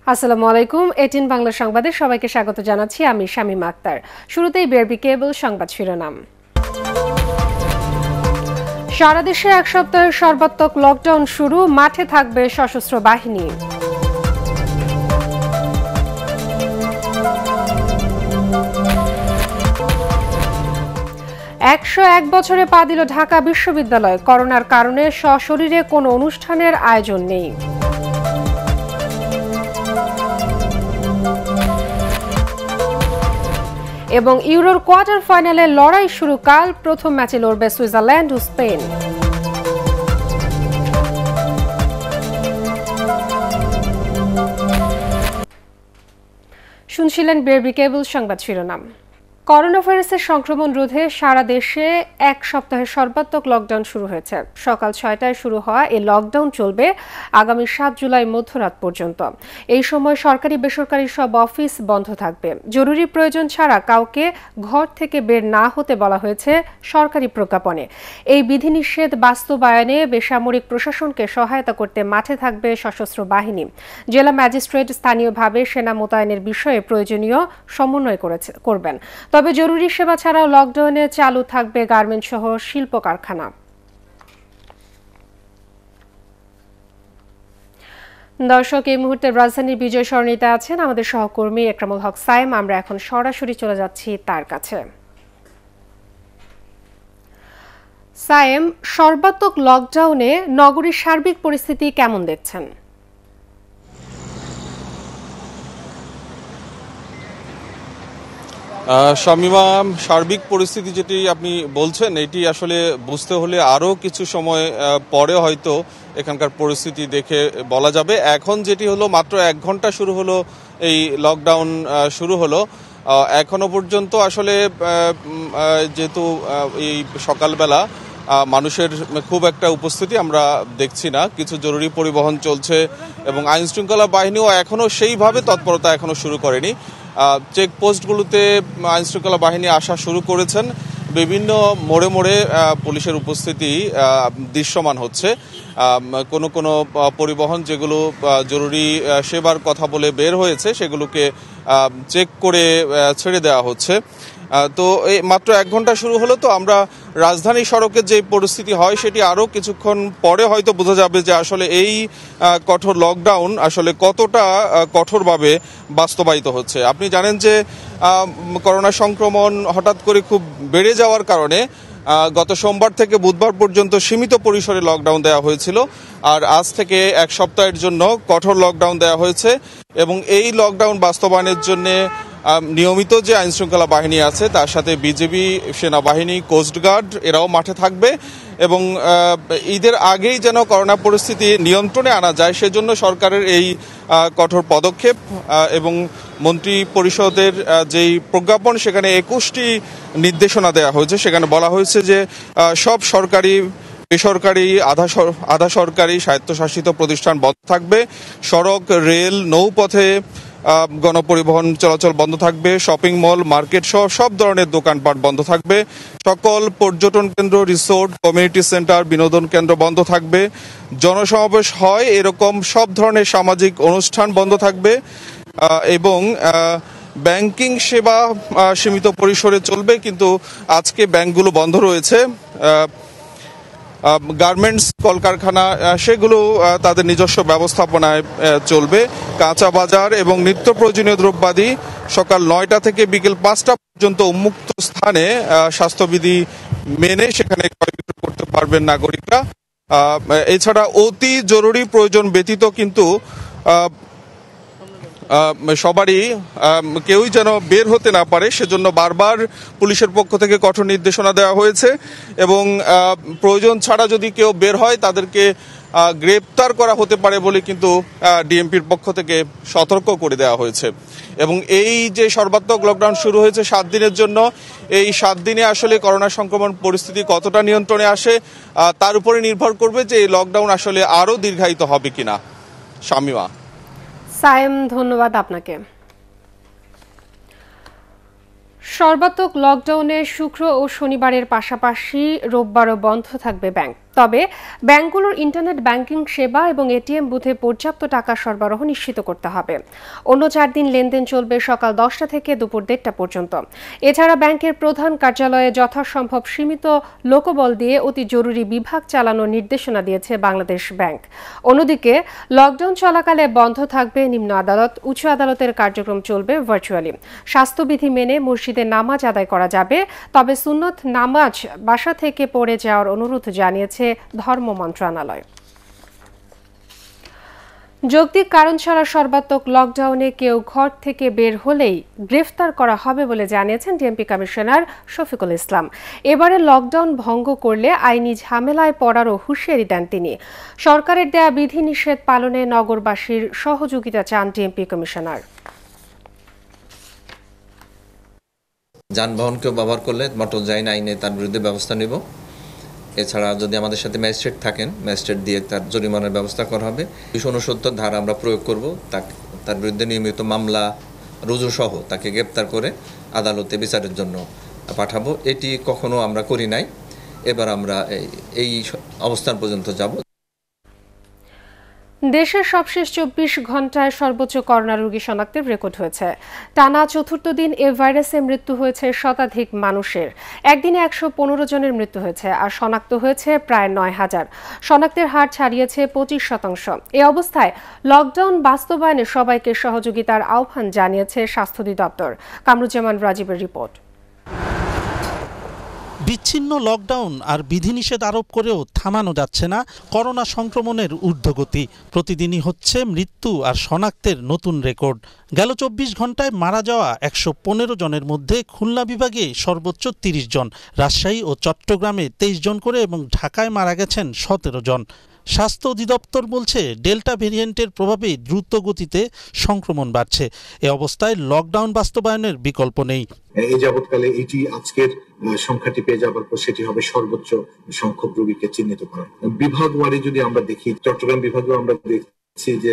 আসসালামু আলাইকুম। ATN বাংলা সংবাদে সবাইকে স্বাগত জানাচ্ছি। আমি শামিমা আক্তার। শুরুতেই বিআরবি কেবল সংবাদ শিরোনাম। সারা দেশে এক সপ্তাহের সর্বাত্মক লকডাউন শুরু, মাঠে থাকবে সশস্ত্র বাহিনী। এক বছরে পা দিল ঢাকা বিশ্ববিদ্যালয়, করোনার কারণে সশরীরে কোনো অনুষ্ঠানের আয়োজন নেই। এবং ইউরোর কোয়ার্টার ফাইনালে লড়াই শুরু কাল, প্রথম ম্যাচে লড়বে সুইজারল্যান্ড ও স্পেন। শুনছিলেন বিআরবি কেবল সংবাদ শিরোনাম। করোনা ভাইরাসের সংক্রমণ রোধে সারা দেশে এক সপ্তাহের সর্বাত্মক লকডাউন শুরু হয়েছে। সকাল ৬টায় শুরু হওয়া এই লকডাউন চলবে আগামী ৭ জুলাই মধ্যরাত পর্যন্ত। এই সময় সরকারি বেসরকারি সব অফিস বন্ধ থাকবে। জরুরি প্রয়োজন ছাড়া কাউকে ঘর থেকে বের না হতে বলা হয়েছে সরকারি প্রজ্ঞাপনে। এই বিধিনিষেধ বাস্তবায়নে বেসামরিক প্রশাসনকে সহায়তা করতে মাঠে থাকবে সশস্ত্র বাহিনী। জেলা ম্যাজিস্ট্রেট স্থানীয়ভাবে সেনা মোতায়েনের বিষয়ে প্রয়োজনীয় সমন্বয় করবেন। তবে জরুরি সেবা ছাড়াও লকডাউনে চালু থাকবে গার্মেন্টস সহ শিল্প কারখানা। দর্শক, এই মুহূর্তে রাজধানীর বিজয় সরণিতে আছেন আমাদের সহকর্মী একরামুল হক সাইম। আমরা এখন সরাসরি চলে যাচ্ছি তার কাছে। সাইম, সর্বাত্মক লকডাউনে নগরীর সার্বিক পরিস্থিতি কেমন দেখছেন? শামিমা, সার্বিক পরিস্থিতি যেটি আপনি বলছেন এটি আসলে বুঝতে হলে আরও কিছু সময় পরে হয়তো এখানকার পরিস্থিতি দেখে বলা যাবে। এখন যেটি হলো, মাত্র 1 ঘন্টা শুরু হলো এই লকডাউন শুরু হলো। এখনো পর্যন্ত আসলে যেহেতু এই সকালবেলা মানুষের খুব একটা উপস্থিতি আমরা দেখছি না। কিছু জরুরি পরিবহন চলছে এবং আইনশৃঙ্খলা বাহিনীও এখনও সেইভাবে তৎপরতা এখনও শুরু করেনি। চেকপোস্টগুলোতে আইনশৃঙ্খলা বাহিনী আসা শুরু করেছেন। বিভিন্ন মোড়ে মোড়ে পুলিশের উপস্থিতি দৃশ্যমান হচ্ছে। কোনো কোনো পরিবহন যেগুলো জরুরি সেবার কথা বলে বের হয়েছে সেগুলোকে চেক করে ছেড়ে দেওয়া হচ্ছে। তো এই মাত্র 1 ঘন্টা শুরু হলো, তো আমরা রাজধানী সড়কের যে পরিস্থিতি হয় সেটি আরও কিছুক্ষণ পরে হয়তো বোঝা যাবে যে আসলে এই কঠোর লকডাউন আসলে কতটা কঠোরভাবে বাস্তবায়িত হচ্ছে। আপনি জানেন যে করোনা সংক্রমণ হঠাৎ করে খুব বেড়ে যাওয়ার কারণে গত সোমবার থেকে বুধবার পর্যন্ত সীমিত পরিসরে লকডাউন দেওয়া হয়েছিল, আর আজ থেকে 1 সপ্তাহের জন্য কঠোর লকডাউন দেওয়া হয়েছে। এবং এই লকডাউন বাস্তবায়নের জন্য নিয়মিত যে আইনশৃঙ্খলা বাহিনী আছে তার সাথে বিজিবি, সেনাবাহিনী, কোস্টগার্ড এরাও মাঠে থাকবে। এবং ঈদের আগেই যেন করোনা পরিস্থিতি নিয়ন্ত্রণে আনা যায় সেজন্য সরকারের এই কঠোর পদক্ষেপ। এবং মন্ত্রী পরিষদের যেই প্রজ্ঞাপন সেখানে 21টি নির্দেশনা দেওয়া হয়েছে। সেখানে বলা হয়েছে যে সব সরকারি, বেসরকারি, আধা সরকারি, স্বায়ত্তশাসিত প্রতিষ্ঠান বন্ধ থাকবে। সড়ক, রেল, নৌপথে গণপরিবহন চলাচল বন্ধ থাকবে। শপিং মল, মার্কেট সহ সব ধরনের দোকানপাট বন্ধ থাকবে। সকল পর্যটন কেন্দ্র, রিসোর্ট, কমিউনিটি সেন্টার, বিনোদন কেন্দ্র বন্ধ থাকবে। জনসমাবেশ হয় এরকম সব ধরনের সামাজিক অনুষ্ঠান বন্ধ থাকবে। এবং ব্যাংকিং সেবা সীমিত পরিসরে চলবে, কিন্তু আজকে ব্যাংকগুলো বন্ধ রয়েছে। গার্মেন্টস, কলকারখানা সেগুলো তাদের নিজস্ব ব্যবস্থাপনায় চলবে। কাঁচা বাজার এবং নিত্য প্রয়োজনীয় দ্রব্যাদি সকাল 9টা থেকে বিকেল 5টা পর্যন্ত উন্মুক্ত স্থানে স্বাস্থ্যবিধি মেনে সেখানে ক্রয় বিক্রয় করতে পারবেন নাগরিকরা। এছাড়া অতি জরুরি প্রয়োজন ব্যতীত কিন্তু সবারই কেউই যেন বের হতে না পারে সেজন্য বারবার পুলিশের পক্ষ থেকে কঠোর নির্দেশনা দেওয়া হয়েছে। এবং প্রয়োজন ছাড়া যদি কেউ বের হয় তাদেরকে গ্রেপ্তার করা হতে পারে বলে কিন্তু ডিএমপির পক্ষ থেকে সতর্ক করে দেওয়া হয়েছে। এবং এই যে সর্বাত্মক লকডাউন শুরু হয়েছে 7 দিনের জন্য, এই 7 দিনে আসলে করোনা সংক্রমণ পরিস্থিতি কতটা নিয়ন্ত্রণে আসে তার উপরে নির্ভর করবে যে এই লকডাউন আসলে আরও দীর্ঘায়িত হবে কিনা। শামিমা। সাইম, ধন্যবাদ আপনাকে। সর্বাত্মক লকডাউনে শুক্র ও শনিবারের পাশাপাশি রোববারও বন্ধ থাকবে ব্যাংক। তবে ব্যাংকগুলোর ইন্টারনেট ব্যাংকিং সেবা এবং এটিএম বুথে পর্যাপ্ত টাকা সরবরাহ নিশ্চিত করতে হবে। অন্য 4 দিন লেনদেন চলবে সকাল 10টা থেকে দুপুর 1:30টা পর্যন্ত। এছাড়া ব্যাংকের প্রধান কার্যালয়ে যথাসম্ভব সীমিত লোকবল দিয়ে অতি জরুরি বিভাগ চালানোর নির্দেশনা দিয়েছে বাংলাদেশ ব্যাংক। অন্যদিকে লকডাউন চলাকালে বন্ধ থাকবে নিম্ন আদালত, উচ্চ আদালতের কার্যক্রম চলবে ভার্চুয়ালি। স্বাস্থ্যবিধি মেনে মসজিদে নামাজ আদায় করা যাবে, তবে সুন্নত নামাজ বাসা থেকে পড়ে যাওয়ার অনুরোধ জানিয়েছে ধর্ম মন্ত্রণালয়। যৌক্তিক কারণ ছাড়া সর্বাত্মক লকডাউনে কেউ ঘর থেকে বের হলেই গ্রেফতার করা হবে বলে জানিয়েছেন ডিএমপি কমিশনার শফিকুল ইসলাম। এবারে লকডাউন ভঙ্গ করলে আইনি ঝামেলায় পড়ারও হুঁশিয়ারি দেন তিনি। সরকারের দেয়া বিধিনিষেধ পালনে নগরবাসীর সহযোগিতা চান ডিএমপি কমিশনার। যানবাহনকেও ব্যবহার করলে মোটর যান আইনে তার বিরুদ্ধে ব্যবস্থা নেব। এছাড়া যদি আমাদের সাথে ম্যাজিস্ট্রেট থাকেন, ম্যাজিস্ট্রেট দিয়ে তার জরিমানার ব্যবস্থা করা হবে। 269 ধারা আমরা প্রয়োগ করব, তার বিরুদ্ধে নিয়মিত মামলা রুজু সহ তাকে গ্রেপ্তার করে আদালতে বিচারের জন্য পাঠাবো। এটি কখনো আমরা করি নাই, এবার আমরা এই অবস্থান পর্যন্ত যাব। দেশের সবশেষ 24 ঘন্টায় সর্বোচ্চ করোনা রোগী শনাক্তের রেকর্ড হয়েছে। টানা চতুর্থ দিন এ ভাইরাসে মৃত্যু হয়েছে শতাধিক মানুষের। একদিনে 115 জনের মৃত্যু হয়েছে, আর শনাক্ত হয়েছে প্রায় 9000। শনাক্তের হার ছাড়িয়েছে 25%। এ অবস্থায় লকডাউন বাস্তবায়নে সবাইকে সহযোগিতার আহ্বান জানিয়েছে স্বাস্থ্য অধিদপ্তর। কামরুজ্জামান রাজীবের রিপোর্ট। বিচ্ছিন্ন লকডাউন আর বিধিনিষেধ আরোপ করেও থামানো যাচ্ছে না করোনা সংক্রমণের ঊর্ধ্বগতি। প্রতিদিনই হচ্ছে মৃত্যু আর শনাক্তের নতুন রেকর্ড। গেল 24 ঘন্টায় মারা যাওয়া 115 জনের মধ্যে খুলনা বিভাগে সর্বোচ্চ 30 জন, রাজশাহী ও চট্টগ্রামে 23 জন করে এবং ঢাকায় মারা গেছেন 17 জন। স্বাস্থ্য অধিদপ্তর বলছে ডেল্টা ভেরিয়েন্টের প্রভাবে দ্রুত গতিতে সংক্রমণ বাড়ছে। এ অবস্থায় লকডাউন বাস্তবায়নের বিকল্প নেই। এই যাবৎকালে এটি আজকের সংখ্যাটি পেয়ে যাবার পর সেটি হবে সর্বোচ্চ সংখ্যক রোগীকে চিহ্নিত করা। বিভাগ ওয়ারি যদি আমরা দেখি, চট্টগ্রাম বিভাগে আমরা দেখছি যে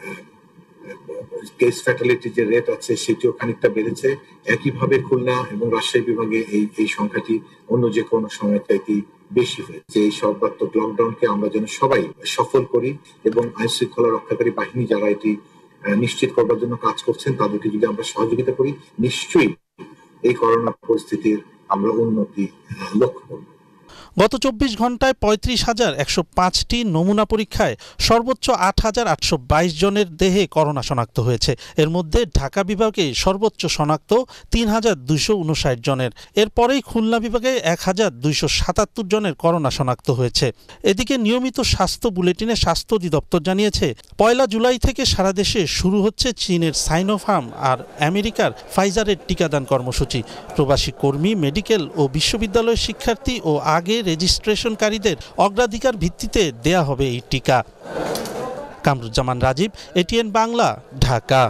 কেস ফ্যাটালিটি যে রেট আছে সেটিও খানিকটা বেড়েছে। একইভাবে খুলনা এবং রাজশাহী বিভাগে এই সংখ্যাটি অন্য যে কোনো সময় থেকে বেশি হয়েছে। এই সর্বাত্মক লকডাউনকে আমরা যেন সবাই সফল করি এবং আইন শৃঙ্খলা রক্ষাকারী বাহিনী যারা এটি নিশ্চিত করবার জন্য কাজ করছেন তাদেরকে যদি আমরা সহযোগিতা করি, নিশ্চয়ই এই করোনা পরিস্থিতির আমরা উন্নতি লক্ষ্য করব। গত 24 ঘন্টায় 35,105টি নমুনা পরীক্ষায় সর্বোচ্চ 8,822 জনের দেহে করোনা শনাক্ত হয়েছে। এর মধ্যে ঢাকা বিভাগে সর্বোচ্চ শনাক্ত 3,259 জনের। এরপরেই খুলনা বিভাগে 1,277 জনের করোনা শনাক্ত হয়েছে। এদিকে নিয়মিত স্বাস্থ্য বুলেটিনে স্বাস্থ্য অধিদপ্তর জানিয়েছে 1 জুলাই থেকে সারা দেশে শুরু হচ্ছে চীনের সাইনোফার্ম আর আমেরিকার ফাইজারের টিকাদান কর্মসূচি। প্রবাসী কর্মী, মেডিকেল ও বিশ্ববিদ্যালয়ের শিক্ষার্থী ও আগে রেজিস্ট্রেশনকারীদের অগ্রাধিকার ভিত্তিতে দেয়া হবে এই টিকা। কামরুজ্জামান রাজীব, ATN বাংলা, ঢাকা।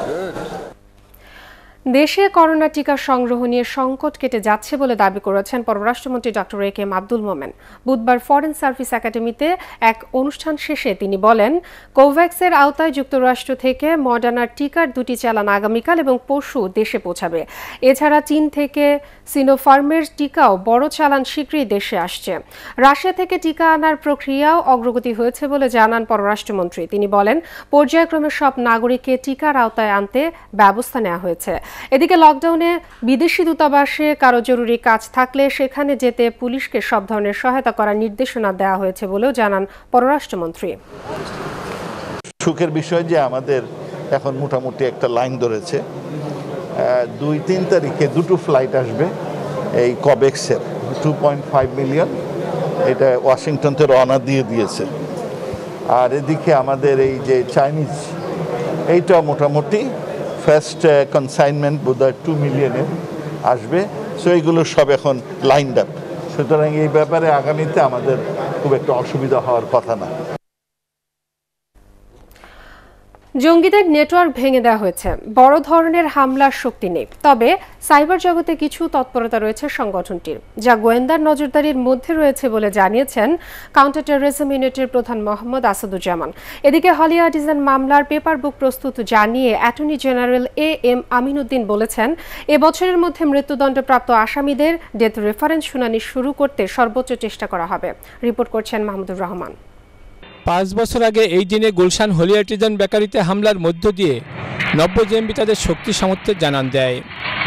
দেশে করোনা টিকা সংগ্রহ নিয়ে সংকট কেটে যাচ্ছে বলে দাবি করেছেন পররাষ্ট্রমন্ত্রী ডক্টর AK আব্দুল মোমেন। বুধবার ফরেন সার্ভিস একাডেমিতে এক অনুষ্ঠান শেষে তিনি বলেন, কোভ্যাক্সের আওতায় যুক্তরাষ্ট্র থেকে মডার্নার টিকার 2টি চালান আগামীকাল এবং পরশু দেশে পৌঁছাবে। এছাড়া চীন থেকে সিনোফার্মের টিকাও বড় চালান শীঘ্রই দেশে আসছে। রাশিয়া থেকে টিকা আনার প্রক্রিয়াও অগ্রগতি হয়েছে বলে জানান পররাষ্ট্রমন্ত্রী। তিনি বলেন, পর্যায়ক্রমে সব নাগরিককে টিকার আওতায় আনতে ব্যবস্থা নেওয়া হয়েছে। এদিকে লকডাউনে বিদেশি দূতাবাসে কারো জরুরি কাজ থাকলে সেখানে যেতে পুলিশকে সব ধরনের সহায়তা করার নির্দেশনা দেওয়া হয়েছে বলেও জানান পররাষ্ট্রমন্ত্রী। সুখের বিষয় যে আমাদের এখন মোটামুটি একটা লাইন ধরেছে। 2-3 তারিখে 2টো ফ্লাইট আসবে এই কবেক্সের 2.5 মিলিয়ন, এটা ওয়াশিংটন থেকে রওনা দিয়েছে। আর এদিকে আমাদের এই যে চাইনিজ, এইটা মোটামুটি ফার্স্ট কনসাইনমেন্ট বোধহয় 2 মিলিয়নের আসবে। সো এইগুলো সব এখন লাইনড আপ। সুতরাং এই ব্যাপারে আগামীতে আমাদের খুব একটা অসুবিধা হওয়ার কথা না। জঙ্গিদের নেটওয়ার্ক ভেঙে দেওয়া হয়েছে, বড় ধরনের হামলার শক্তি নেই, তবে সাইবার জগতে কিছু তৎপরতা রয়েছে সংগঠনটির, যা গোয়েন্দার নজরদারির মধ্যে রয়েছে বলে জানিয়েছেন কাউন্টার টেররিজম ইউনিটের প্রধান মোহাম্মদ আসাদুজ্জামান। এদিকে হলি আর্টিজান মামলার পেপার বুক প্রস্তুত জানিয়ে অ্যাটর্নি জেনারেল AM আমিনুদ্দিন বলেছেন, এবছরের মধ্যে মৃত্যুদণ্ডপ্রাপ্ত আসামিদের ডেথ রেফারেন্স শুনানি শুরু করতে সর্বোচ্চ চেষ্টা করা হবে। রিপোর্ট করছেন মাহমুদুর রহমান। 5 বছর আগে এই দিনে গুলশান হলি আর্টিজান বেকারিতে হামলার মধ্য দিয়ে 90 জেএমবি তাদের শক্তি সামর্থ্যের জানান দেয়।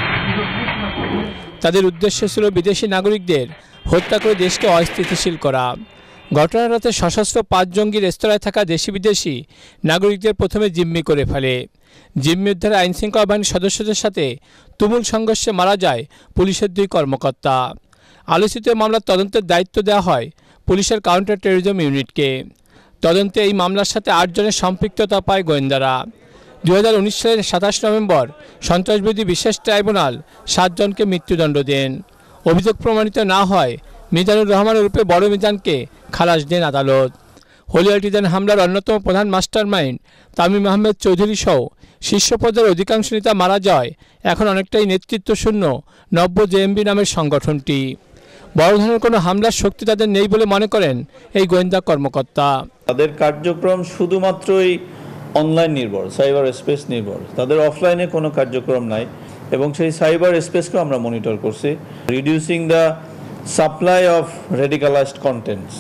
তাদের উদ্দেশ্য ছিল বিদেশি নাগরিকদের হত্যা করে দেশকে অস্থিতিশীল করা। ঘটনার রাতে সশস্ত্র 5 জঙ্গি রেস্তোরাঁয় থাকা দেশি বিদেশি নাগরিকদের প্রথমে জিম্মি করে ফেলে। জিম্মি উদ্ধারে আইনশৃঙ্খলা বাহিনীর সদস্যদের সাথে তুমুল সংঘর্ষে মারা যায় পুলিশের 2 কর্মকর্তা। আলোচিত মামলার তদন্তের দায়িত্ব দেওয়া হয় পুলিশের কাউন্টার টেররিজম ইউনিটকে। তদন্তে এই মামলার সাথে 8 জনের সম্পৃক্ততা পায় গোয়েন্দারা। 2019 সালের 27 নভেম্বর সন্ত্রাসবিরোধী বিশেষ ট্রাইব্যুনাল 7 জনকে মৃত্যুদণ্ড দেন। অভিযোগ প্রমাণিত না হয় মিজানুর রহমানের রূপে বড় মিজানকে খালাস দেন আদালত। হলি আর্টিজান হামলার অন্যতম প্রধান মাস্টারমাইন্ড তামিম আহমেদ চৌধুরী সহ শীর্ষ পর্যায়ের অধিকাংশ নেতা মারা যায় এখন অনেকটাই নেতৃত্ব শূন্য 90 জেএমবি নামের সংগঠনটি। বড় ধরনের কোনো হামলার শক্তি তাদের নেই বলে মনে করেন এই গোয়েন্দা কর্মকর্তা। তাদের কার্যক্রম শুধুমাত্রই অনলাইন নির্ভর, সাইবার স্পেস নির্ভর, তাদের অফলাইনে কোনো কার্যক্রম নাই এবং সেই সাইবার স্পেসকেও আমরা মনিটর করছি। Reducing the supply of radicalised contents,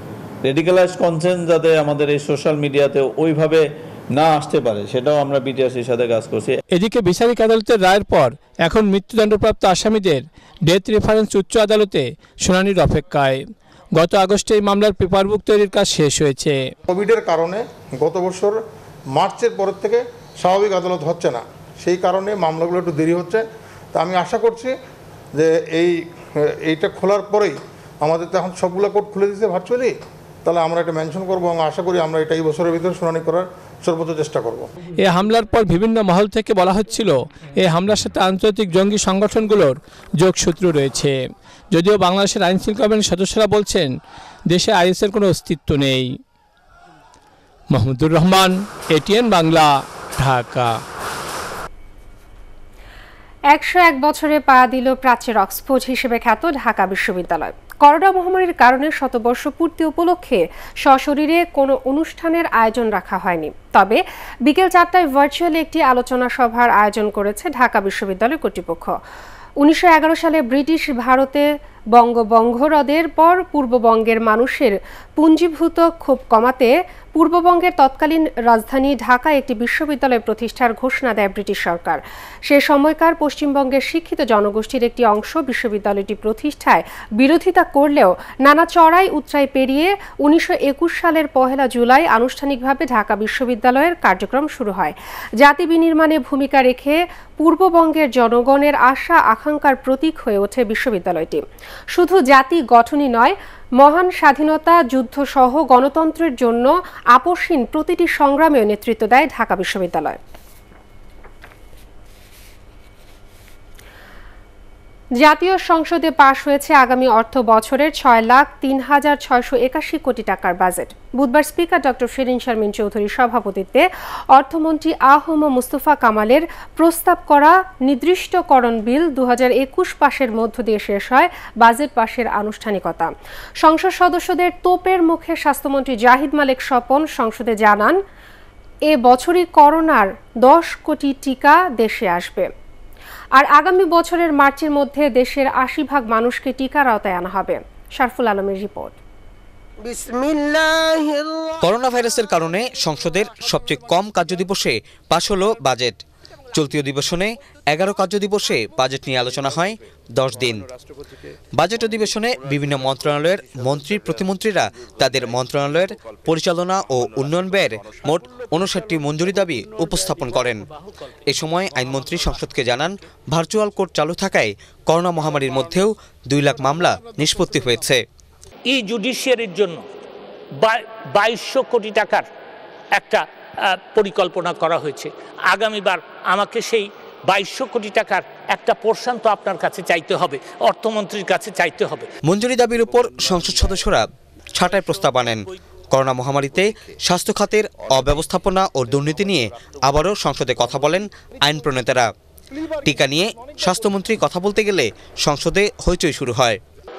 যাতে আমাদের এই সোশ্যাল মিডিয়াতে ওইভাবে না আসতে পারে সেটাও আমরা বিটিআরসির সাথে কাজ করছি। এদিকে বিচারিক আদালতের রায়ের পর এখন মৃত্যুদণ্ডপ্রাপ্ত আসামিদের ডেথ রেফারেন্স উচ্চ আদালতে শুনানির অপেক্ষায়। গত আগস্টে এই মামলার পেপার বুক তৈরির কাজ শেষ হয়েছে। কোভিডের কারণে গত বছর মার্চের পর থেকে স্বাভাবিক আদালত হচ্ছে না, সেই কারণে মামলাগুলো একটু দেরি হচ্ছে। তা আমি আশা করছি যে এইটা খোলার পরেই আমাদের তো এখন সবগুলো কোর্ট খুলে দিতে ভার্চুয়ালি, তাহলে আমরা এটা মেনশন করবো এবং আশা করি আমরা এটা এই বছরের ভিতরে শুনানি করার সর্বোচ্চ চেষ্টা করব। এই হামলার পর বিভিন্ন মহল থেকে বলা হচ্ছিল এই হামলার সাথে আন্তর্জাতিক জঙ্গি সংগঠনগুলোর যোগসূত্র রয়েছে, যদিও বাংলাদেশের আইনশৃঙ্খলা বাহিনীর সদস্যরা বলছেন দেশে আইএসের কোনো অস্তিত্ব নেই। মাহমুদুর রহমান, ATN বাংলা, ঢাকা। 101 বছরে পা দিল প্রাচ্যের অক্সফোর্ড হিসেবে খ্যাত ঢাকা বিশ্ববিদ্যালয়। করোনা মহামারীর কারণে শতবর্ষ পূর্তি উপলক্ষে সশরীরে কোনো অনুষ্ঠানের আয়োজন রাখা হয়নি, তবে বিকেল 4টায় ভার্চুয়ালি একটি আলোচনা সভার আয়োজন করেছে ঢাকা বিশ্ববিদ্যালয় কর্তৃপক্ষ। 1911 সালে ব্রিটিশ ভারতে বঙ্গভঙ্গরদের পর পূর্ববঙ্গের মানুষের পুঞ্জীভূত ক্ষোভ কমাতে পূর্ববঙ্গের তৎকালীন রাজধানী ঢাকায় একটি বিশ্ববিদ্যালয় প্রতিষ্ঠার ঘোষণা দেয় ব্রিটিশ সরকার। সে সময়কার পশ্চিমবঙ্গের শিক্ষিত জনগোষ্ঠীর একটি অংশ বিশ্ববিদ্যালয়টি প্রতিষ্ঠায় বিরোধিতা করলেও নানা চড়াই উতরাই পেরিয়ে 1921 সালের 1 জুলাই আনুষ্ঠানিকভাবে ঢাকা বিশ্ববিদ্যালয়ের কার্যক্রম শুরু হয়। জাতি বিনির্মাণে ভূমিকা রেখে পূর্ববঙ্গের জনগণের আশা আকাঙ্ক্ষার প্রতীক হয়ে ওঠে বিশ্ববিদ্যালয়টি। শুধু জাতি গঠনই নয়, মহান স্বাধীনতা যুদ্ধ সহ গণতন্ত্রের জন্য আপসহীন প্রতিটি সংগ্রামেও নেতৃত্ব দেয় ঢাকা বিশ্ববিদ্যালয়। জাতীয় সংসদে পাশ হয়েছে আগামী অর্থ বছরের 6,03,681 কোটি টাকার বাজেট। বুধবার স্পিকার ডক্টর শিরিন শারমিন চৌধুরীর সভাপতিত্বে অর্থমন্ত্রী আহম মুস্তফা কামালের প্রস্তাব করা নির্দিষ্টকরণ বিল 2021 পাশের মধ্য দিয়ে শেষ হয় বাজেট পাশের আনুষ্ঠানিকতা। সংসদ সদস্যদের তোপের মুখে স্বাস্থ্যমন্ত্রী জাহিদ মালেক স্বপন সংসদে জানান, এ বছরই করোনার 10 কোটি টিকা দেশে আসবে, আর আগামী বছরের মার্চের মধ্যে দেশের 80% মানুষকে টিকার আওতায় আনা হবে। শারফুল আলমের রিপোর্ট। করোনা ভাইরাসের কারণে সংসদের সবচেয়ে কম কার্যদিবসে পাশ হলো বাজেট। চলতি অধিবেশনে 11 কার্যদিবসে বাজেট নিয়ে আলোচনা হয় 10 দিন। বাজেট অধিবেশনে বিভিন্ন মন্ত্রণালয়ের মন্ত্রী প্রতিমন্ত্রীরা তাদের মন্ত্রণালয়ের পরিচালনা ও উন্নয়ন ব্যয়ের মোট 59টি মঞ্জুরি দাবি উপস্থাপন করেন। এ সময় আইনমন্ত্রী সংসদকে জানান, ভার্চুয়াল কোর্ট চালু থাকায় করোনা মহামারীর মধ্যেও 2 লাখ মামলা নিষ্পত্তি হয়েছে। এই জুডিশিয়ারির জন্য 2200 কোটি টাকার একটা পরিকল্পনা করা হয়েছে। আগামীবার আমাকে সেই 2200 কোটি টাকার একটা পোর্শন তো আপনার কাছে চাইতে হবে, অর্থমন্ত্রীর কাছে চাইতে হবে। মঞ্জুরি দাবির উপর সংসদ সদস্যরা ছাঁটাই প্রস্তাব আনেন। করোনা মহামারীতে স্বাস্থ্য খাতের অব্যবস্থাপনা ও দুর্নীতি নিয়ে আবারও সংসদে কথা বলেন আইন প্রণেতারা। টিকা নিয়ে স্বাস্থ্যমন্ত্রী কথা বলতে গেলে সংসদে হইচই শুরু হয়।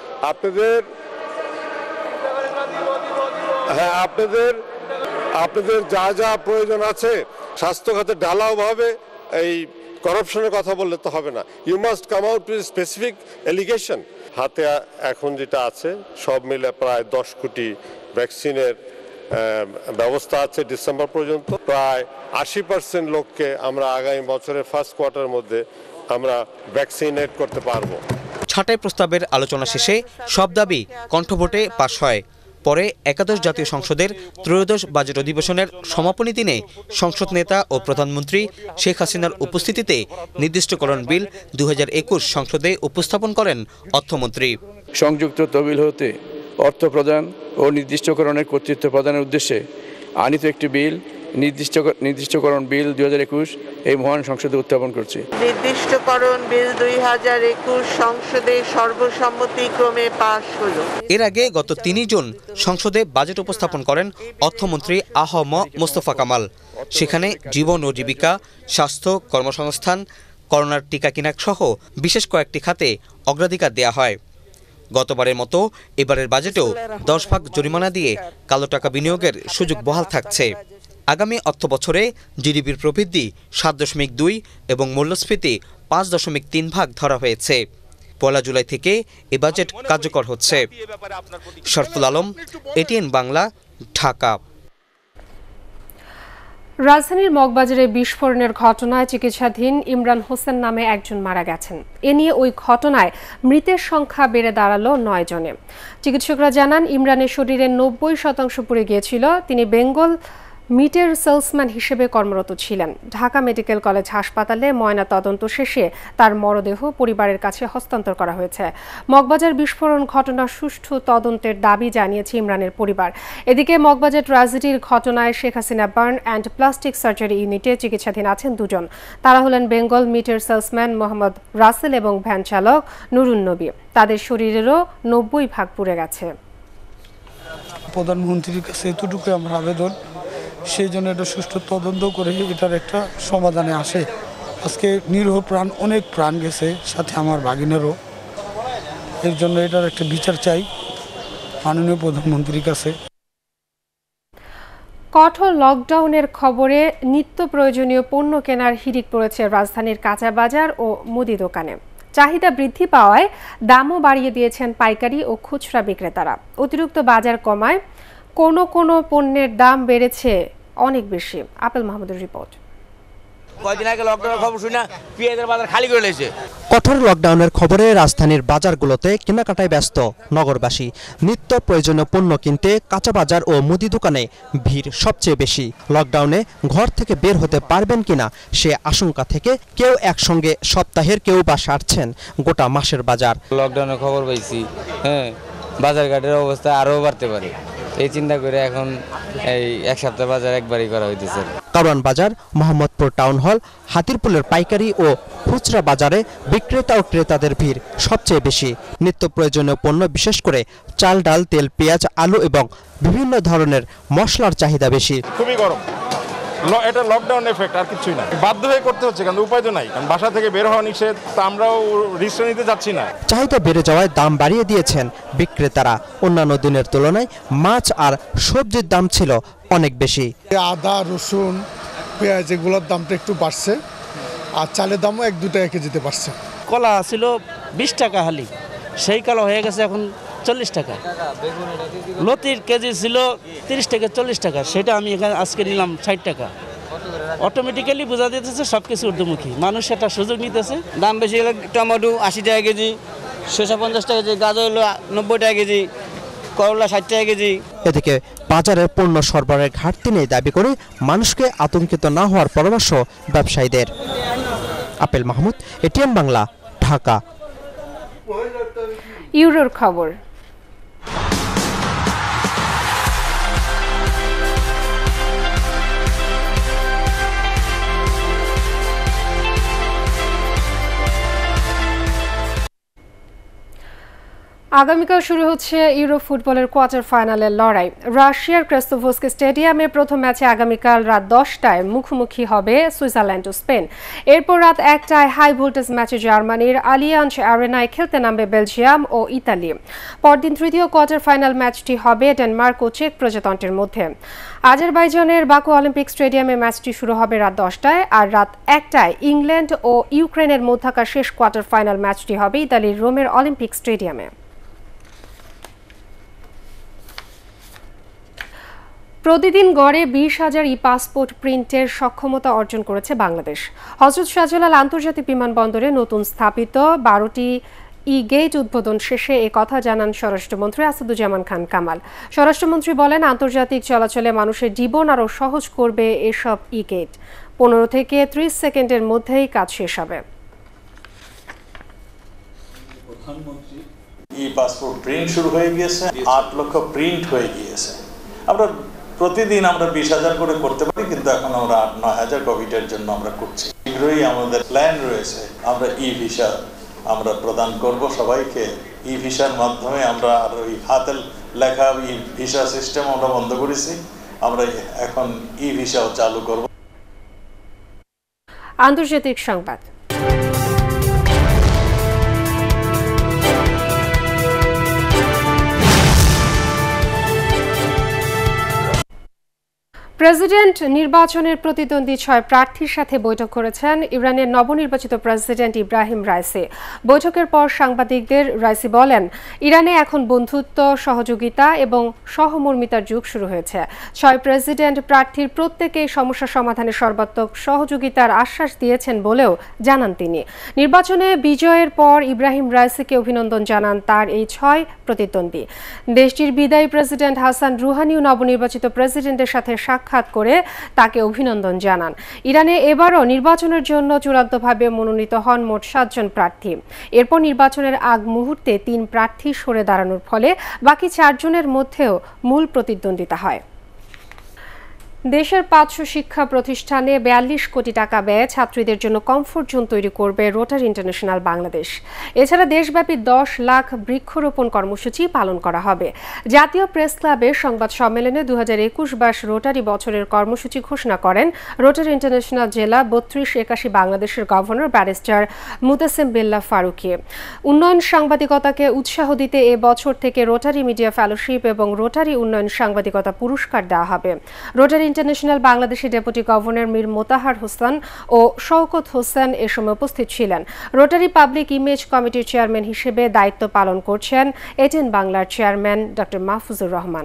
আপনাদের যা যা প্রয়োজন আছে স্বাস্থ্য খাতে ঢালাওভাবে এই করাপশনের কথা বললে তো হবে না। You must come out with specific allegation. হাতে এখন যেটা আছে সব মিলে প্রায় 10 কোটি ভ্যাকসিনের ব্যবস্থা আছে ডিসেম্বর পর্যন্ত। প্রায় 80% লোককে আমরা আগামী বছরের ফার্স্ট কোয়ার্টারের মধ্যে আমরা ভ্যাকসিনেট করতে পারবো। ছাঁটাই প্রস্তাবের আলোচনা শেষে সব দাবি কণ্ঠভোটে পাশ হয়। পরে একাদশ জাতীয় সংসদের ত্রয়োদশ বাজেট অধিবেশনের সমাপনী দিনে সংসদ নেতা ও প্রধানমন্ত্রী শেখ হাসিনার উপস্থিতিতে নির্দিষ্টকরণ বিল 2021 সংসদে উপস্থাপন করেন অর্থমন্ত্রী। সংযুক্ত তহবিল হতে অর্থ প্রদান ও নির্দিষ্টকরণের কর্তৃত্ব প্রদানের উদ্দেশ্যে আনিত একটি বিল নির্দিষ্টকরণ বিল 2021 এই মহান সংসদে উত্থাপন করছি। নির্দিষ্টকরণ বিল 2021 সংসদে সর্বসম্মতিক্রমে পাশ হলো। এর আগে গত 3 জুন সংসদে বাজেট উপস্থাপন করেন অর্থমন্ত্রী আ.হ.ম মোস্তফা কামাল। সেখানে জীবন ও জীবিকা, স্বাস্থ্য, কর্মসংস্থান, করোনার টিকা কিনা সহ বিশেষ কয়েকটি খাতে অগ্রাধিকার দেয়া হয়। গতবারের মতো এবারের বাজেটেও 10 ভাগ জরিমানা দিয়ে কালো টাকা বিনিয়োগের সুযোগ বহাল থাকছে। আগামী অর্থ বছরে জিডিপির প্রবৃদ্ধি 7.2 এবং মূল্যস্ফীতি 5.3 ভাগ ধরা হয়েছে। 1 জুলাই থেকে এ বাজেট কার্যকর হচ্ছে। শরফুল আলম, ATN বাংলা, ঢাকা। রাজধানীর মগবাজারে বিস্ফোরণের ঘটনায় চিকিৎসাধীন ইমরান হোসেন নামে একজন মারা গেছেন। এ নিয়ে ওই ঘটনায় মৃতের সংখ্যা বেড়ে দাঁড়ালো 9 জনে। চিকিৎসকরা জানান, ইমরানের শরীরের 90% পুড়ে গিয়েছিল। তিনি বেঙ্গল মিটের সেলসম্যান হিসেবে কর্মরত ছিলেন। ঢাকা মেডিকেল কলেজ হাসপাতালে ময়না তদন্ত শেষে তার মরদেহ পরিবারের কাছে হস্তান্তর করা হয়েছে। মগবাজার বিস্ফোরণ ঘটনার সুষ্ঠু তদন্তের দাবি জানিয়েছে ইমরানের পরিবার। এদিকে মগবাজার ট্র্যাজেডির ঘটনায় Sheikh Hasina burn and plastic surgery ইউনিটে চিকিৎসাধীন আছেন 2 জন। তারা হলেন বেঙ্গল মিটের সেলসম্যান মোহাম্মদ রাসেল এবং ভ্যান চালক নুরুন নবী। তাদের শরীরেরও 90 ভাগ পুড়ে গেছে। প্রধানমন্ত্রীর কাছে এতটুকু আমার আবেদন, সেই জন্য এটা সুষ্ঠু তদন্ত করে এটার একটা সমাধানে আসে। আজকে নিরীহ প্রাণ, অনেক প্রাণ গেছে, সাথে আমার ভাগিনেরও। এর জন্য এটার একটা বিচার চাই মাননীয় প্রধানমন্ত্রীর কাছে। কঠোর লকডাউনের খবরে নিত্য প্রয়োজনীয় পণ্য কেনার হিড়িক পড়েছে রাজধানীর কাঁচা বাজার ও মুদি দোকানে। চাহিদা বৃদ্ধি পাওয়ায় দামও বাড়িয়ে দিয়েছেন পাইকারি ও খুচরা বিক্রেতারা। অতিরিক্ত বাজার কমায় কোনো পণ্যের দাম বেড়েছে অনেক বেশি। আপেল মাহমুদের রিপোর্ট। কয়েকদিন আগে লকডাউনের খবর শুনে পেঁয়াজের বাজার খালি করে লেছে। কঠোর লকডাউনের খবরে রাজধানীর বাজারগুলোতে কেনাকাটায় ব্যস্ত নগরবাসী। নিত্য প্রয়োজনীয় পণ্য কিনতে কাঁচা বাজার ও মুদি দোকানে ভিড় সবচেয়ে বেশি। লকডাউনে ঘর থেকে বের হতে পারবেন কিনা সে আশঙ্কা থেকে কেউ একসঙ্গে সপ্তাহের, কেউ বা সারছেন গোটা মাসের বাজার। লকডাউনের খবর পাইছি, বাজার ঘাটের অবস্থা আরও বাড়তে পারে, এই চিন্তা করে এখন এই এক সপ্তাহ বাজার একবারই করা হইতেছে। কারওয়ান বাজার, মোহাম্মদপুর টাউন হল, হাতিরপুলের পাইকারি ও খুচরা বাজারে বিক্রেতা ও ক্রেতাদের ভিড় সবচেয়ে বেশি। নিত্য প্রয়োজনীয় পণ্য, বিশেষ করে চাল, ডাল, তেল, পেঁয়াজ, আলু এবং বিভিন্ন ধরনের মশলার চাহিদা বেশি। খুবই গরম, এটা লকডাউন এফেক্ট, আর কিছুই না। বাধ্য হয়ে করতে হচ্ছে, কারণ উপায় তো নাই, কারণ বাসা থেকে বের হওয়া নিষেধ, তা আমরাও রিস্ক নিতে যাচ্ছি না। চাহিদা বেড়ে যাওয়ায় দাম বাড়িয়ে দিয়েছেন বিক্রেতারা। অন্যান্য দিনের তুলনায় মাছ আর সবজির দাম ছিল অনেক বেশি। আদা, রসুন, পেঁয়াজ এগুলোর দামটা একটু বাড়ছে, আর চালের দামও 1-2 টাকা কেজিতে বাড়ছে। কলা ছিল 20 টাকা হালি, সেই কলা হয়ে গেছে এখন 40 টাকা। লতির কেজি ছিল 30 থেকে 40 টাকা, সেটা আমি এখানে আজকে নিলাম 60 টাকা। অটোমেটিক্যালি বোঝা দিতেছে সব কিছু ঊর্ধ্বমুখী, মানুষ সেটা সুযোগ নিতেছে। দাম বেশি হলে টমেটো 80 টাকা কেজি, শসা 50 টাকা কেজি, গাজর হলো 90 টাকা কেজি, করলা 60 টাকা কেজি। এদিকে বাজারে পণ্য সরবরাহের ঘাটতি নেই দাবি করে মানুষকে আতঙ্কিত না হওয়ার পরামর্শ ব্যবসায়ীদের। আপেল মাহমুদ, ATN বাংলা, ঢাকা। ইউরোর খবর। আগামীকাল শুরু হচ্ছে ইউরো ফুটবলের কোয়ার্টার ফাইনালের লড়াই। রাশিয়ার ক্রেস্তোভস্কি স্টেডিয়ামে প্রথম ম্যাচে আগামীকাল রাত 10টায় মুখোমুখি হবে সুইজারল্যান্ড ও স্পেন। এরপর রাত 1টায় হাই ভোল্টেজ ম্যাচে জার্মানির আলিয়াঞ্জ অ্যারেনায় খেলতে নামবে বেলজিয়াম ও ইতালি। পরদিন তৃতীয় কোয়ার্টার ফাইনাল ম্যাচটি হবে ডেনমার্ক ও চেক প্রজাতন্ত্রের মধ্যে। আজারবাইজানের বাকু অলিম্পিক স্টেডিয়ামে ম্যাচটি শুরু হবে রাত 10টায়, আর রাত 1টায় ইংল্যান্ড ও ইউক্রেনের মধ্যকার শেষ কোয়ার্টার ফাইনাল ম্যাচটি হবে ইতালির রোমের অলিম্পিক স্টেডিয়ামে। প্রতিদিন গড়ে 20,000 ই-পাসপোর্ট প্রিন্টের সক্ষমতা অর্জন করেছে বাংলাদেশ। হযরত শাহজালাল আন্তর্জাতিক বিমানবন্দরে নতুন স্থাপিত 12টি ই-গেট উদ্বোধন শেষে এ কথা জানান স্বরাষ্ট্রমন্ত্রী আসাদুজ্জামান খান কামাল। স্বরাষ্ট্রমন্ত্রী বলেন, আন্তর্জাতিক চলাচলে মানুষের জীবন আরও সহজ করবে এসব ই-গেট। 15 থেকে 30 সেকেন্ডের মধ্যেই কাজ শেষ হবে। ই-পাসপোর্ট প্রিন্ট শুরু হয়ে গিয়েছে, 8 লক্ষ প্রিন্ট হয়ে গিয়েছে। আমরা প্রতিদিন 20,000 করে করতে পারি, কিন্তু এখন আমরা 8-9,000 কোভিডের জন্য আমরা করছি। শীঘ্রই আমাদের প্ল্যান রয়েছে, আমরা ই-ভিসা আমরা প্রদান করব সবাইকে। ই-ভিসার মাধ্যমে আমরা আর ওই হাতে লেখা ই-ভিসা সিস্টেম আমরা বন্ধ করেছি, আমরা এখন ই-ভিসাও চালু করব। আন্তর্জাতিক সংবাদ। প্রেসিডেন্ট নির্বাচনের প্রতিদ্বন্দ্বী 6 প্রার্থীর সাথে বৈঠক করেছেন ইরানের নবনির্বাচিত প্রেসিডেন্ট ইব্রাহিম রাইসি। বৈঠকের পর সাংবাদিকদের রাইসি বলেন, ইরানে এখন বন্ধুত্ব, সহযোগিতা এবং সহমর্মিতার যুগ শুরু হয়েছে। 6 প্রেসিডেন্ট প্রার্থীর প্রত্যেকেই সমস্যা সমাধানে সর্বাত্মক সহযোগিতার আশ্বাস দিয়েছেন বলেও জানান তিনি। নির্বাচনে বিজয়ের পর ইব্রাহিম রাইসিকে অভিনন্দন জানান তার এই 6 প্রতিদ্বন্দ্বী। দেশটির বিদায়ী প্রেসিডেন্ট হাসান রুহানিও নবনির্বাচিত প্রেসিডেন্টের সাথে সাক্ষাৎ করে তাকে অভিনন্দন জানান। ইরানে এবারও নির্বাচনের জন্য চূড়ান্তভাবে মনোনীত হন মোট 7 জন প্রার্থী। এরপর নির্বাচনের আগ মুহূর্তে 3 প্রার্থী সরে দাঁড়ানোর ফলে বাকি 4 জনের মধ্যেও মূল প্রতিদ্বন্দ্বিতা হয়। দেশের 500 শিক্ষা প্রতিষ্ঠানে 42 কোটি টাকা ব্যয়ে ছাত্রীদের জন্য কমফোর্ট জোন তৈরি করবে রোটারি ইন্টারন্যাশনাল বাংলাদেশ। এছাড়া দেশব্যাপী 10 লাখ বৃক্ষরোপণ কর্মসূচি পালন করা হবে। জাতীয় প্রেস ক্লাবের সংবাদ সম্মেলনে 2021-22 রোটারি বছরের কর্মসূচি ঘোষণা করেন রোটারি ইন্টারন্যাশনাল জেলা 3281 বাংলাদেশের গভর্নর ব্যারিস্টার মুতাসিম বিল্লাহ ফারুকী। উন্নয়ন সাংবাদিকতাকে উৎসাহ দিতে এ বছর থেকে রোটারি মিডিয়া ফেলোশিপ এবং রোটারি উন্নয়ন সাংবাদিকতা পুরস্কার দেওয়া হবে। রোটারি ইন্টারন্যাশনাল বাংলাদেশের ডেপুটি গভর্নর মীর মোতাহার হোসেন ও শওকত হোসেন এ সময় উপস্থিত ছিলেন। রোটারি পাবলিক ইমেজ কমিটির চেয়ারম্যান হিসেবে দায়িত্ব পালন করছেন ATN বাংলার chairman doctor Mahfuzur Rahman.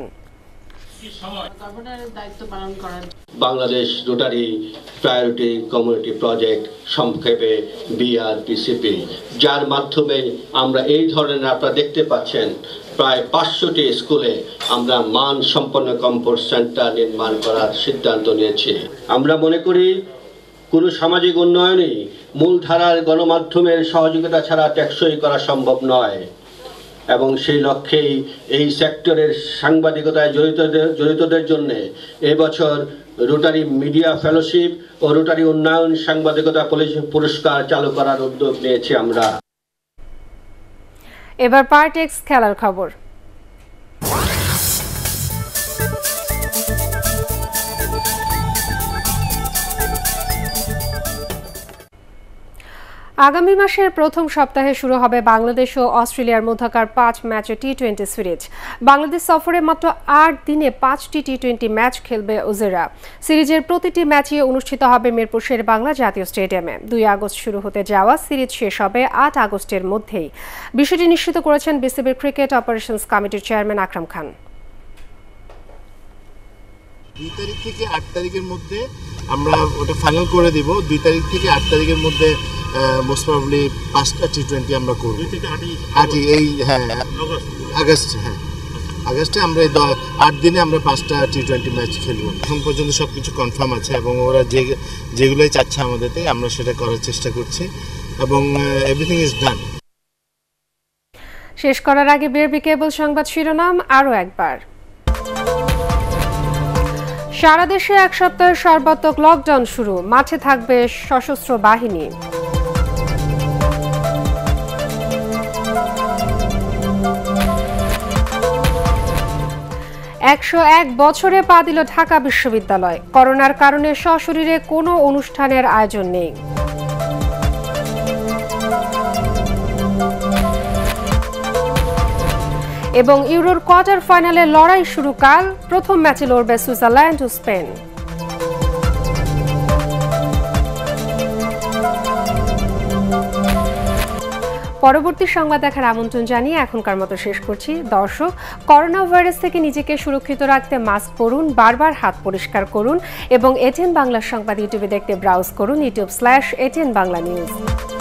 Bangladesh Rotary priority community project, সংক্ষেপে BRPCP, যার মাধ্যমে আমরা এই ধরনের আপনারা দেখতে পাচ্ছেন প্রায় 500টি স্কুলে আমরা মান সম্পন্ন কমফোর্ট সেন্টার নির্মাণ করার সিদ্ধান্ত নিয়েছি। আমরা মনে করি কোনো সামাজিক উন্নয়নই মূলধারার গণমাধ্যমের সহযোগিতা ছাড়া টেকসই করা সম্ভব নয়, এবং সেই লক্ষ্যেই এই সেক্টরের সাংবাদিকতায় জড়িতদের জন্য এবছর রোটারি মিডিয়া ফেলোশিপ ও রোটারি উন্নয়ন সাংবাদিকতা পুরস্কার চালু করার উদ্যোগ নিয়েছি আমরা। এবার পার্টেক্স খেলার খবর। আগামী মাসের প্রথম সপ্তাহে শুরু হবে বাংলাদেশ ও অস্ট্রেলিয়ার মধ্যকার 5 ম্যাচের টি-20 সিরিজ। বাংলাদেশ সফরে মাত্র 8 দিনে 5টি টি-20 ম্যাচ খেলবে ওজেরা। সিরিজের প্রতিটি ম্যাচই অনুষ্ঠিত হবে মিরপুর শেরেবাংলা জাতীয় স্টেডিয়ামে। 2 আগস্ট শুরু হতে যাওয়া সিরিজ শেষ হবে 8 আগস্টের মধ্যেই। বিষয়টি নিশ্চিত করেছেন বিসিবির ক্রিকেট অপারেশনস কমিটির চেয়ারম্যান আকরাম খান। 2 তারিখ থেকে 8 তারিখের মধ্যে আমরা ওটা ফাইনাল করে দিব। 2 তারিখ থেকে 8 তারিখের মধ্যে মোস্ট প্রবাবলি 5টা টি-20 আমরা করব। 8 এই আগস্ট, আগস্টে আমরা 8 দিনে আমরা 5টা টি-20 ম্যাচ খেলব। এখন পর্যন্ত সবকিছু কনফার্ম আছে এবং ওরা যেগুলোই চাচ্ছে আমাদেরকে আমরা সেটা করার চেষ্টা করছি এবং এভরিথিং ইজ ডান। শেষ করার আগে বিআরবি কেবল সংবাদ শিরোনাম আরও একবার। সারা দেশে 1 সপ্তাহের সর্বাত্মক লকডাউন শুরু, মাঠে থাকবে সশস্ত্র বাহিনী। 101 বছরে পা দিল ঢাকা বিশ্ববিদ্যালয়। করোনার কারণে সশরীরে কোনো অনুষ্ঠানের আয়োজন নেই। এবং ইউরোর কোয়ার্টার ফাইনালে লড়াই শুরু কাল। প্রথম ম্যাচে লড়বে সুইজারল্যান্ড ও স্পেন। পরবর্তী সংবাদ দেখার আমন্ত্রণ জানিয়ে এখনকার মতো শেষ করছি। দর্শক, করোনা ভাইরাস থেকে নিজেকে সুরক্ষিত রাখতে মাস্ক পরুন, বারবার হাত পরিষ্কার করুন এবং ATN বাংলা সংবাদ ইউটিউবে দেখতে ব্রাউজ করুন youtube/ATN Bangla News।